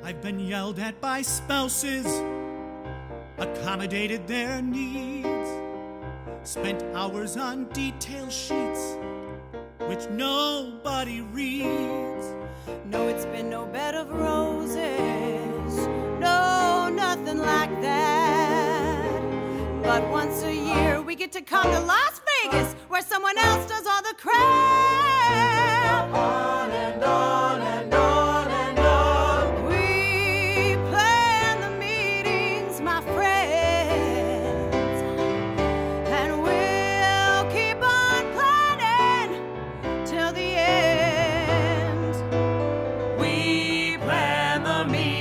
I've been yelled at by spouses, accommodated their needs, spent hours on detail sheets which nobody reads. No, it's been no bed of roses, no, nothing like that. But once a year we get to come to Las Vegas, where someone else does all the crap. On and on and on and on. We plan the meetings, my friends, and we'll keep on planning till the end. We plan the meetings.